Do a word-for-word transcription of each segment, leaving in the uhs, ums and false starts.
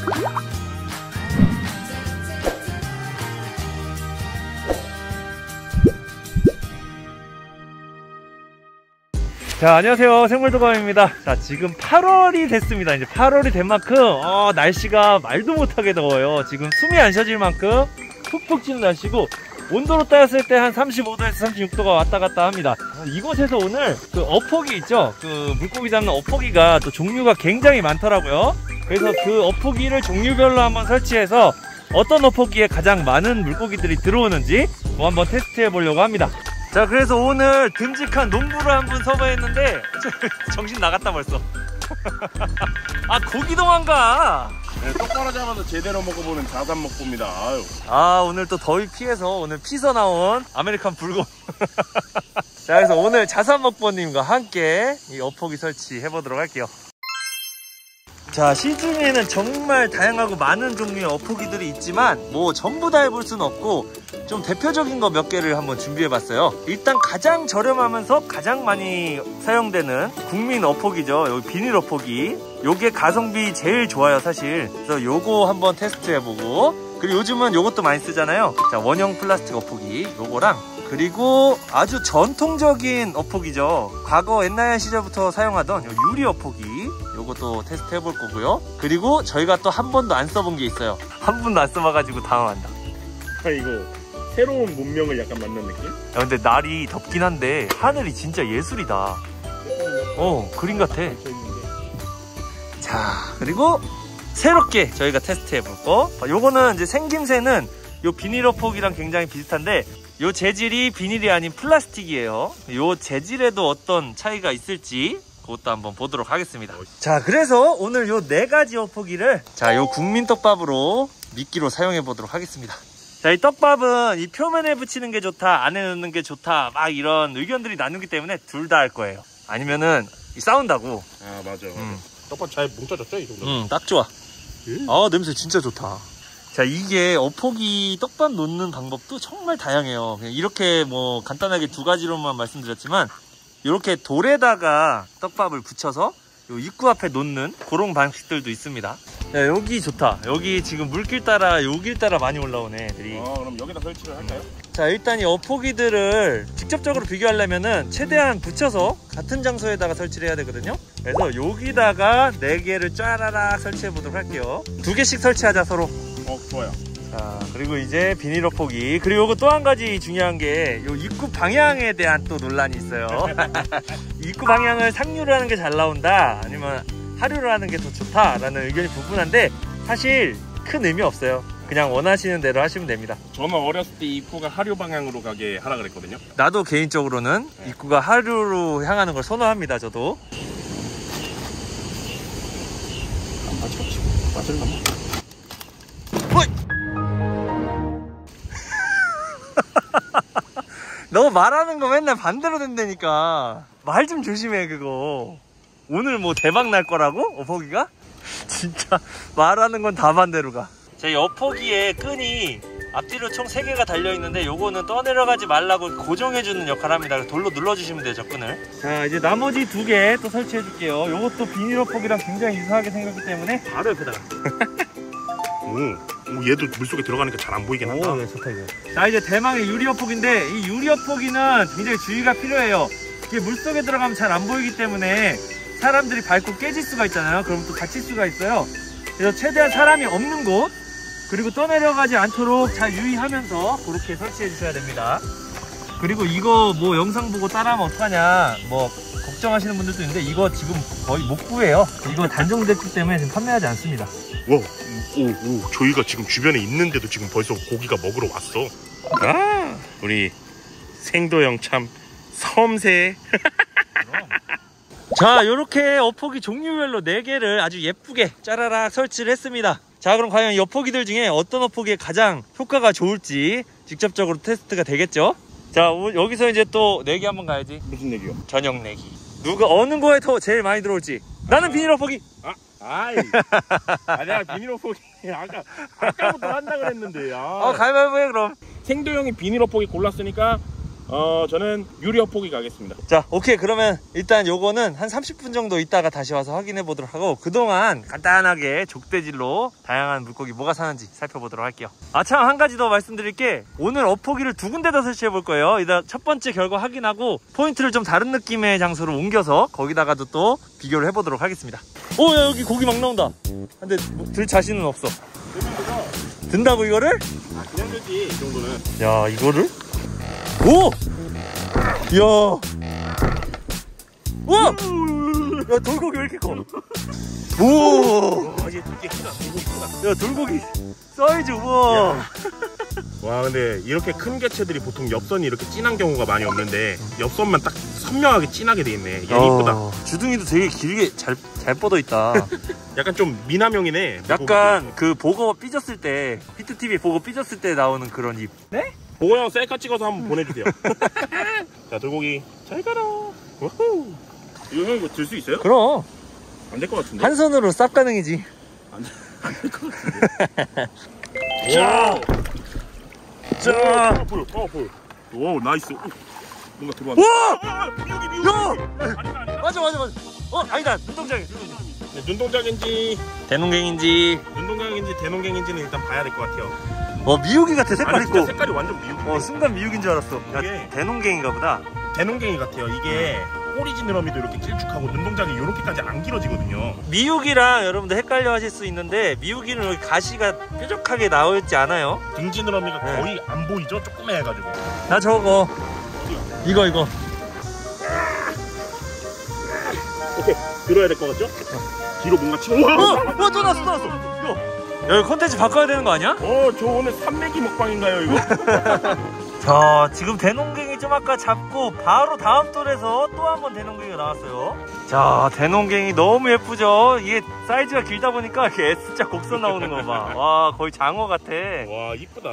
자, 안녕하세요. 생물도감입니다. 자, 지금 팔월이 됐습니다. 이제 팔월이 된 만큼 어, 날씨가 말도 못하게 더워요. 지금 숨이 안 쉬어질 만큼 푹푹 찌는 날씨고, 온도로 따졌을 때 한 삼십오 도에서 삼십육 도가 왔다 갔다 합니다. 이곳에서 오늘 그 어포기 있죠? 그 물고기 잡는 어포기가 또 종류가 굉장히 많더라고요. 그래서 그 어포기를 종류별로 한번 설치해서 어떤 어포기에 가장 많은 물고기들이 들어오는지 뭐 한번 테스트해 보려고 합니다. 자, 그래서 오늘 듬직한 농부를 한 분 섭외했는데 정신 나갔다 벌써. 아, 고기 도망가. 네, 똑바로 잡아서 제대로 먹어보는 자산 먹보입니다. 아유. 아, 오늘 또 더위 피해서 오늘 피서 나온 아메리칸 불곰. 자, 그래서 오늘 자산 먹보님과 함께 이 어포기 설치 해보도록 할게요. 자, 시중에는 정말 다양하고 많은 종류의 어포기들이 있지만 뭐 전부 다 해볼 수는 없고 좀 대표적인 거 몇 개를 한번 준비해봤어요. 일단 가장 저렴하면서 가장 많이 사용되는 국민 어포기죠. 여기 비닐 어포기. 요게 가성비 제일 좋아요, 사실. 그래서 요거 한번 테스트해보고, 그리고 요즘은 요것도 많이 쓰잖아요. 자, 원형 플라스틱 어포기 요거랑, 그리고 아주 전통적인 어포기죠. 과거 옛날 시절부터 사용하던 요 유리 어포기, 요것도 테스트 해볼 거고요. 그리고 저희가 또 한 번도 안 써본 게 있어요. 한 번도 안 써봐가지고 당황한다. 아, 이거 새로운 문명을 약간 만난 느낌? 야, 근데 날이 덥긴 한데 하늘이 진짜 예술이다. 어, 그림 같아. 자, 그리고 새롭게 저희가 테스트 해볼 거, 요거는 이제 생김새는 요 비닐 어포기랑 굉장히 비슷한데 요 재질이 비닐이 아닌 플라스틱이에요. 요 재질에도 어떤 차이가 있을지 그것도 한번 보도록 하겠습니다. 자, 그래서 오늘 요 네 가지 어포기를 자, 요 국민 떡밥으로 미끼로 사용해 보도록 하겠습니다. 자, 이 떡밥은 이 표면에 붙이는 게 좋다, 안에 넣는 게 좋다, 막 이런 의견들이 나누기 때문에 둘 다 할 거예요. 아니면은 싸운다고. 아, 맞아, 맞아. 음. 떡밥 잘 뭉쳐졌죠, 이 정도? 응, 딱 좋아. 음. 아, 냄새 진짜 좋다. 자, 이게 어포기 떡밥 놓는 방법도 정말 다양해요. 그냥 이렇게 뭐 간단하게 두 가지로만 말씀드렸지만, 이렇게 돌에다가 떡밥을 붙여서 요 입구 앞에 놓는 그런 방식들도 있습니다. 야, 여기 좋다. 여기 지금 물길 따라, 요 길 따라 많이 올라오네, 애들이. 아, 그럼 여기다 설치를 할까요? 자, 일단 이 어포기들을 직접적으로 비교하려면은 최대한 붙여서 같은 장소에다가 설치를 해야 되거든요. 그래서 여기다가 네 개를 쫘라락 설치해 보도록 할게요. 두 개씩 설치하자, 서로. 어, 좋아요. 자, 그리고 이제 비닐 어포기. 그리고 요거 또 한 가지 중요한 게 요 입구 방향에 대한 또 논란이 있어요. 입구 방향을 상류로 하는 게 잘 나온다, 아니면 하류로 하는 게 더 좋다 라는 의견이 분분한데 사실 큰 의미 없어요. 그냥 원하시는 대로 하시면 됩니다. 저는 어렸을 때 입구가 하류 방향으로 가게 하라 그랬거든요. 나도 개인적으로는 네. 입구가 하류로 향하는 걸 선호합니다. 저도. 안 맞췄지. 맞을라. 너 말하는 거 맨날 반대로 된다니까. 말 좀 조심해, 그거. 오늘 뭐 대박 날 거라고? 어포기가? 진짜 말하는 건 다 반대로 가. 제 어포기의 끈이 앞뒤로 총 세 개가 달려있는데 요거는 떠내려가지 말라고 고정해주는 역할을 합니다. 돌로 눌러주시면 돼요, 저 끈을. 자, 이제 나머지 두 개 또 설치해줄게요. 요것도 비닐 어포기랑 굉장히 유사하게 생겼기 때문에 바로 옆에다가. 오, 오, 얘도 물속에 들어가니까 잘 안 보이긴 한다. 오, 네, 좋다 이거. 자, 이제 대망의 유리 어포기인데 이 유리 어포기는 굉장히 주의가 필요해요. 이게 물속에 들어가면 잘 안 보이기 때문에 사람들이 밟고 깨질 수가 있잖아요. 그럼 또 다칠 수가 있어요. 그래서 최대한 사람이 없는 곳, 그리고 떠내려가지 않도록 잘 유의하면서 그렇게 설치해 주셔야 됩니다. 그리고 이거 뭐 영상 보고 따라하면 어떡하냐 뭐 걱정하시는 분들도 있는데 이거 지금 거의 못 구해요. 이거 단종됐기 때문에 지금 판매하지 않습니다. 와, 오, 오, 저희가 지금 주변에 있는데도 지금 벌써 고기가 먹으러 왔어. 아, 우리 생도형 참 섬세. 자, 요렇게 어포기 종류별로 네 개를 아주 예쁘게 짜라락 설치를 했습니다. 자, 그럼 과연 이 어포기들 중에 어떤 어포기에 가장 효과가 좋을지 직접적으로 테스트가 되겠죠? 자, 여기서 이제 또 내기 한번 가야지. 무슨 내기요? 저녁 내기. 누가 어느 거에 더 제일 많이 들어올지. 나는 비닐 어포기. 아, 아이. 아, 내가 비닐 어포기 아까 아까부터 한다 그랬는데. 아. 어, 가위바위보 해 그럼. 생도형이 비닐 어포기 골랐으니까 어 저는 유리 opo기 가겠습니다. 자, 오케이. 그러면 일단 요거는 한 삼십 분 정도 있다가 다시 와서 확인해 보도록 하고, 그동안 간단하게 족대질로 다양한 물고기 뭐가 사는지 살펴보도록 할게요. 아, 참, 한 가지 더 말씀드릴 게, 오늘 어포기를 두 군데다 설치해 볼 거예요. 일단 첫 번째 결과 확인하고 포인트를 좀 다른 느낌의 장소로 옮겨서 거기다가도 또 비교를 해 보도록 하겠습니다. 오, 야, 여기 고기 막 나온다. 근데 뭐, 들 자신은 없어. 든다고 이거를? 아, 그냥 되지 이 정도는. 야, 이거를? 오! 이야. 우와! 야, 돌고기 왜 이렇게 커? 오! 와, 얘 되게 크다. 되게 크다. 야, 돌고기 사이즈, 우와. 와, 근데 이렇게 큰 개체들이 보통 엽선이 이렇게 진한 경우가 많이 없는데 엽선만 딱 선명하게 진하게 돼 있네. 얘 어, 이쁘다. 주둥이도 되게 길게 잘, 잘 뻗어 있다. 약간 좀 미남형이네. 약간 그 보고 삐졌을 때, 히트티비 보고 삐졌을 때 나오는 그런 입. 네? 보고 형 셀카 찍어서 한번 보내주세요. 자, 돌고기 잘 가라. 우후. 이거 형 이거 들 수 있어요? 그럼. 안 될 것 같은데? 한 손으로 쌉 가능이지. 안 될 것 같은데? 자! 자! 파워풀, 파워풀. 오, 나이스. 오, 뭔가 들어왔네. 우와! 미우기, 미우기. 야! 아니다, 아니다. 맞아, 맞아, 맞아. 어, 아니다. 눈동자기. 네, 눈동자인지, 대농갱인지. 눈동자인지 대농갱인지는 일단 봐야 될 것 같아요. 어, 미우기 같아. 색깔 아니, 진짜 있고. 색깔이 완전 미우기. 어, 순간 미육인 줄 알았어. 야, 이게- 대농갱인가 보다. 대농갱이 같아요. 이게 꼬리 지느러미도 이렇게 길쭉하고 눈동자가 이렇게까지 안 길어지거든요. 미육이랑 여러분들 헷갈려 하실 수 있는데, 미육이는 여기 가시가 뾰족하게 나와 있지 않아요? 등 지느러미가 네. 거의 안 보이죠? 조그매 해가지고. 나 저거. 이거, 이거. 오케이, 들어야 될 것 같죠? 뒤로 뭔가 치고. 어! 어, 또 나왔어, 또 나왔어. 야, 여기 콘텐츠 바꿔야 되는 거 아니야? 어, 저 오늘 삼매기 먹방인가요, 이거? 자, 지금 대농갱이 좀 아까 잡고 바로 다음 돌에서 또 한 번 대농갱이가 나왔어요. 자, 대농갱이 너무 예쁘죠? 이게 사이즈가 길다 보니까 이렇게 S자 곡선 나오는 거 봐. 와, 거의 장어 같아. 와, 이쁘다.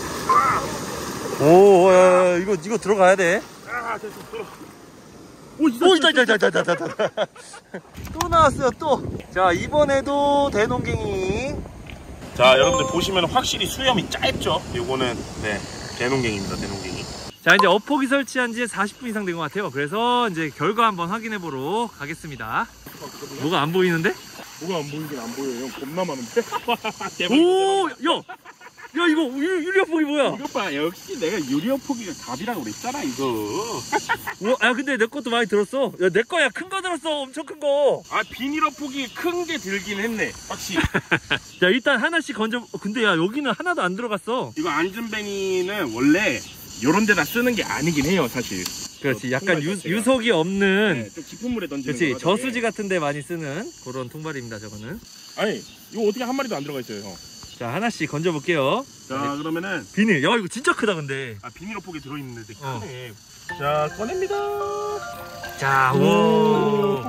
오, 야, 야, 이거, 이거 들어가야 돼. 아, 됐어, 들어. 오, 오, 있다, 있다, 있다, 있다, 있다, 있다. 또 나왔어요, 또. 자, 이번에도 대농갱이. 자, 여러분들 보시면 확실히 수염이 짧죠? 요거는, 네, 대농갱입니다, 대농갱이. 자, 이제 어포기 설치한 지 사십 분 이상 된 것 같아요. 그래서 이제 결과 한번 확인해 보러 가겠습니다. 뭐가 안 보이는데? 뭐가 안 보이긴 안 보여요. 형, 겁나 많은데? 대박. 오, 야! 야, 이거 유, 유리 어포기 뭐야? 이거 봐, 역시 내가 유리 어포기가 답이라고 그랬잖아, 이거. 우와, 야, 근데 내 것도 많이 들었어. 야, 내 거야. 큰 거 들었어. 엄청 큰 거. 아, 비닐 어포기 큰 게 들긴 했네, 확실히. 자, 일단 하나씩 건져. 어, 근데 야, 여기는 하나도 안 들어갔어. 이거 안전뱅이는 원래 요런 데다 쓰는 게 아니긴 해요, 사실. 그렇지. 약간 유, 통발 자체가. 유속이 없는. 네, 좀 깊은 물에 던지는 그렇지. 거라서. 저수지 같은 데 많이 쓰는 그런 통발입니다, 저거는. 아니, 이거 어떻게 한 마리도 안 들어가 있어요, 형. 자, 하나씩 건져 볼게요. 자, 그러면은 비닐. 야, 이거 진짜 크다, 근데. 아, 비닐 어포기 들어있는데 되게 어. 크네. 자, 꺼냅니다. 자, 오.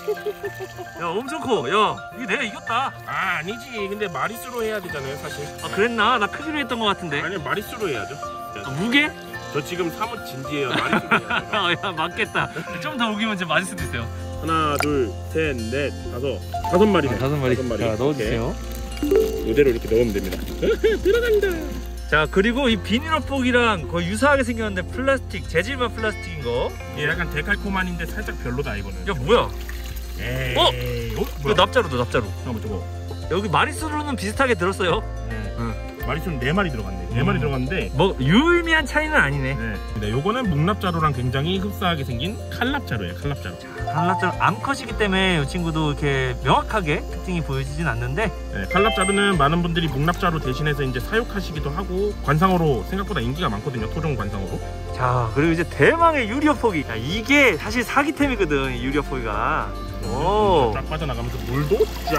야, 엄청 커. 야, 이게 내가 이겼다. 아, 아니지. 근데 마리수로 해야 되잖아요, 사실. 아, 그랬나? 나 크기로 했던 것 같은데. 아니, 마리수로 해야죠. 아, 무게? 저 지금 사뭇 진지해요. 마리수로 해야죠. 아, 야, 맞겠다. 좀 더 우기면 좀 맞을 수도 있어요. 하나, 둘, 셋, 넷, 다섯. 다섯 마리네. 아, 다섯 마리. 다섯 마리. 자, 넣어주세요. 오케이. 이대로 이렇게 넣으면 됩니다. 들어간다. 자, 그리고 이 비닐 어포기랑 거의 유사하게 생겼는데 플라스틱, 재질만 플라스틱인 거. 얘 약간 데칼코만인데 살짝 별로다, 이거는. 야, 뭐야? 에이. 어? 어? 이거 뭐야? 납자루다, 납자루. 잠깐만, 저거. 여기 마리수로는 비슷하게 들었어요. 네. 응. 마리수는 네 마리 들어갔네. 네 음. 마리 들어갔는데. 뭐 유의미한 차이는 아니네. 네. 네, 요거는 목납자루랑 굉장히 흡사하게 생긴 칼납자루예요, 칼납자루. 칼납자루 암컷이기 때문에 이 친구도 이렇게 명확하게 특징이 보여지진 않는데. 네, 칼납자루는 많은 분들이 목납자루 대신해서 이제 사육하시기도 하고 관상어로 생각보다 인기가 많거든요, 토종 관상어로. 자, 그리고 이제 대망의 유리 어포기. 자, 이게 사실 사기템이거든, 이 유리 어포기가. 오. 쫙 빠져나가면서 물도 쫙.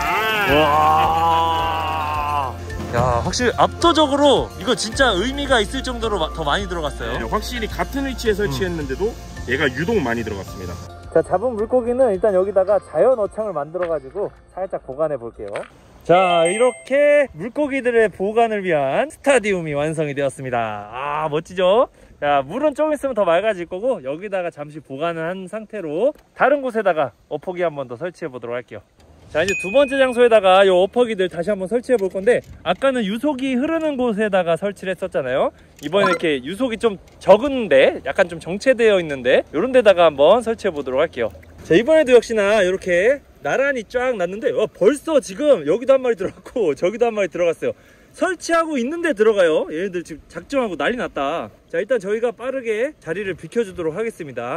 와. 야, 확실히 압도적으로 이거 진짜 의미가 있을 정도로 마, 더 많이 들어갔어요. 네, 확실히 같은 위치에 설치했는데도 얘가 유독 많이 들어갔습니다. 자, 잡은 물고기는 일단 여기다가 자연 어창을 만들어 가지고 살짝 보관해 볼게요. 자, 이렇게 물고기들의 보관을 위한 스타디움이 완성이 되었습니다. 아, 멋지죠? 자, 물은 조금 있으면 더 맑아질 거고 여기다가 잠시 보관을 한 상태로 다른 곳에다가 어포기 한 번 더 설치해 보도록 할게요. 자, 이제 두 번째 장소에다가 이 어퍼기들 다시 한번 설치해 볼 건데, 아까는 유속이 흐르는 곳에다가 설치를 했었잖아요. 이번에 이렇게 유속이 좀 적은데, 약간 좀 정체되어 있는데, 이런 데다가 한번 설치해 보도록 할게요. 자, 이번에도 역시나 이렇게 나란히 쫙 놨는데, 어, 벌써 지금 여기도 한 마리 들어갔고 저기도 한 마리 들어갔어요. 설치하고 있는데 들어가요. 얘네들 지금 작정하고 난리 났다. 자, 일단 저희가 빠르게 자리를 비켜주도록 하겠습니다.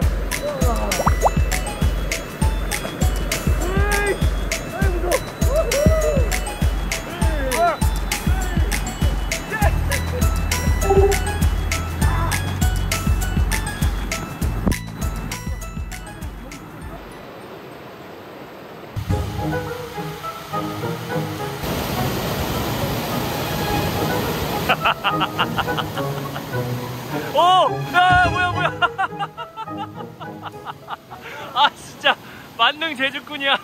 오! 야, 뭐야 뭐야. 아, 진짜 만능 제주꾼이야.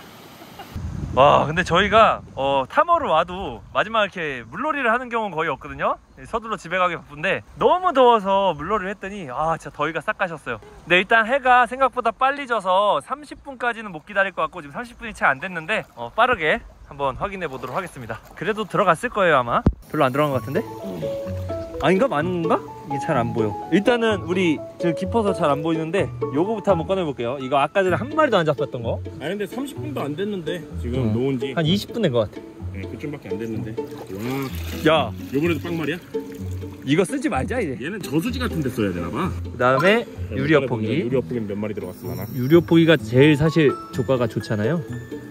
와, 근데 저희가 어, 탐험을 와도 마지막 이렇게 물놀이를 하는 경우는 거의 없거든요. 서둘러 집에 가기 바쁜데 너무 더워서 물놀이를 했더니 아, 진짜 더위가 싹 가셨어요. 근데 일단 해가 생각보다 빨리 져서 삼십 분까지는 못 기다릴 것 같고, 지금 삼십 분이 채 안 됐는데 어, 빠르게 한번 확인해 보도록 하겠습니다. 그래도 들어갔을 거예요. 아마 별로 안 들어간 것 같은데? 아닌가? 많은가? 이게 잘 안 보여. 일단은 우리 지금 깊어서 잘 안 보이는데 요거부터 한번 꺼내 볼게요. 이거 아까 전에 한 마리도 안 잡혔던 거. 아, 근데 삼십 분도 안 됐는데 지금 음. 놓은 지 한 이십 분 된 것 같아. 네, 그쯤밖에 안 됐는데. 야, 와, 요번에도 빵말이야? 이거 쓰지 말자 이제. 얘는 저수지 같은 데 써야 되나봐. 그 다음에 유리어포기. 유리어포기는 몇 마리 들어갔으려나? 유리어포기가 제일 사실 조과가 좋잖아요.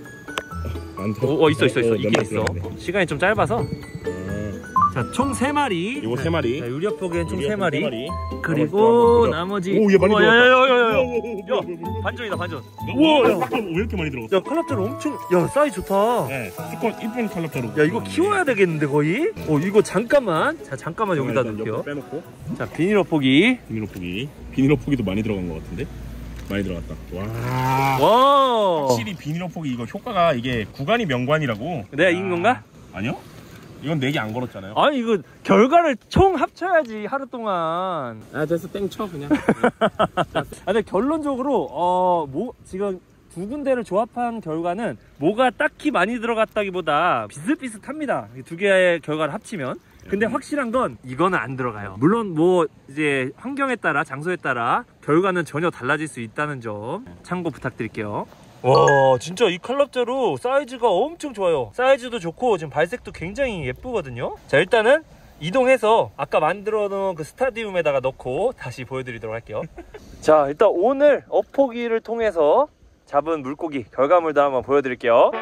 많다. 어, 어 있어 있어 있어. 몇 있긴 마리 있어. 들어갔네. 시간이 좀 짧아서. 자, 총 세 마리. 요거 세 마리. 자, 유리어포기는 총 세 마리. 마리. 그리고 나머지. 오, 얘 많이 들어갔다. 야야야야야. 야, 야, 반전이다 반전. 우와, 야, 왜 이렇게 많이 들어갔어? 야, 컬럽자루 엄청. 야, 사이즈 좋다. 네, 스콘 이쁜 컬럽자루. 야, 이거 키워야 되겠는데 거의? 어, 이거 잠깐만. 자, 잠깐만 여기다 일단 넣을게요. 옆에 빼놓고. 자, 비닐어포기. 비닐어포기. 비닐어포기도 많이 들어간 것 같은데? 많이 들어갔다. 와. 와. 확실히 비닐어포기 이거 효과가 이게 구간이 명관이라고. 내가 이긴 건가? 아니요? 이건 내기 안 걸었잖아요. 아니, 이거 결과를 총 합쳐야지 하루 동안. 아, 됐어. 땡쳐 그냥. 아, 근데 결론적으로 어, 뭐 지금 두 군데를 조합한 결과는 뭐가 딱히 많이 들어갔다기보다 비슷비슷합니다. 이 두 개의 결과를 합치면. 근데 확실한 건 이거는 안 들어가요. 물론 뭐 이제 환경에 따라, 장소에 따라 결과는 전혀 달라질 수 있다는 점 참고 부탁드릴게요. 와, 진짜 이 컬럽자루 사이즈가 엄청 좋아요. 사이즈도 좋고 지금 발색도 굉장히 예쁘거든요. 자, 일단은 이동해서 아까 만들어 놓은 그 스타디움에다가 넣고 다시 보여드리도록 할게요. 자, 일단 오늘 어포기를 통해서 잡은 물고기 결과물도 한번 보여드릴게요.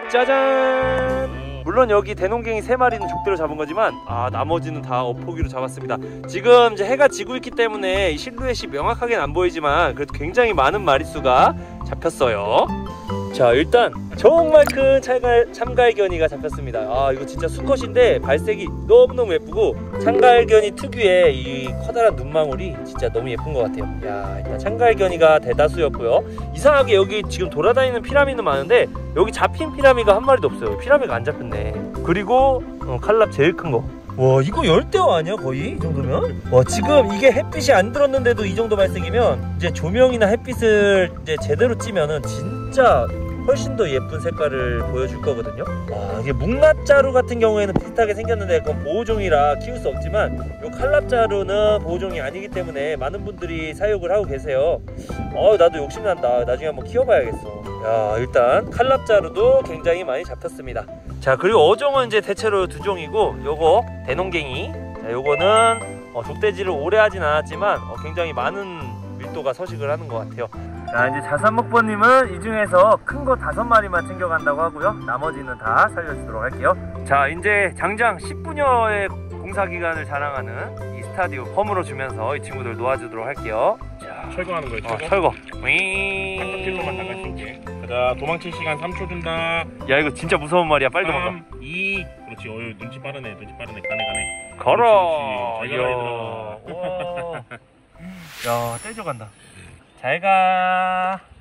짜잔! 물론 여기 대농갱이 세 마리는 족대로 잡은 거지만 아, 나머지는 다 어포기로 잡았습니다. 지금 이제 해가 지고 있기 때문에 실루엣이 명확하게는 안 보이지만 그래도 굉장히 많은 마리수가 잡혔어요. 자, 일단 정말 큰 참갈, 참갈견이가 잡혔습니다. 아, 이거 진짜 수컷인데 발색이 너무너무 예쁘고 참갈견이 특유의 이 커다란 눈망울이 진짜 너무 예쁜 것 같아요. 야, 일단 참갈견이가 대다수였고요. 이상하게 여기 지금 돌아다니는 피라미는 많은데 여기 잡힌 피라미가 한 마리도 없어요. 피라미가 안 잡혔네. 그리고 어, 칼랍 제일 큰 거. 와, 이거 열대어 아니야 거의? 이 정도면? 와, 지금 이게 햇빛이 안 들었는데도 이 정도 발색이면 이제 조명이나 햇빛을 이제 제대로 찌면은 진짜 훨씬 더 예쁜 색깔을 보여줄 거거든요. 와, 이게 묵납자루 같은 경우에는 비슷하게 생겼는데 그건 보호종이라 키울 수 없지만 요 칼랍자루는 보호종이 아니기 때문에 많은 분들이 사육을 하고 계세요. 어, 나도 욕심난다. 나중에 한번 키워봐야겠어. 야, 일단 칼랍자루도 굉장히 많이 잡혔습니다. 자, 그리고 어종은 이제 대체로 두 종이고 요거 대농갱이. 자, 요거는 어, 족대지를 오래 하진 않았지만 어, 굉장히 많은 밀도가 서식을 하는 것 같아요. 자, 이제 자산목보님은 이 중에서 큰 거 다섯 마리만 챙겨간다고 하고요. 나머지는 다 살려주도록 할게요. 자, 이제 장장 십 분여의 공사기간을 자랑하는 이 스타디움 펌으로 주면서 이 친구들 놓아주도록 할게요. 자, 철거하는 거예요. 어, 철거. 철거. 삼 킬로만 나갈 수 있게. 자, 도망칠 시간 삼 초 준다. 야, 이거 진짜 무서운 말이야. 빨리 도망가. 삼, 이. 그렇지. 어유 눈치 빠르네. 눈치 빠르네. 가네 가네. 걸어. 그렇지, 그렇지. 잘 가라 얘들아. 야, 떼져간다. 잘 가.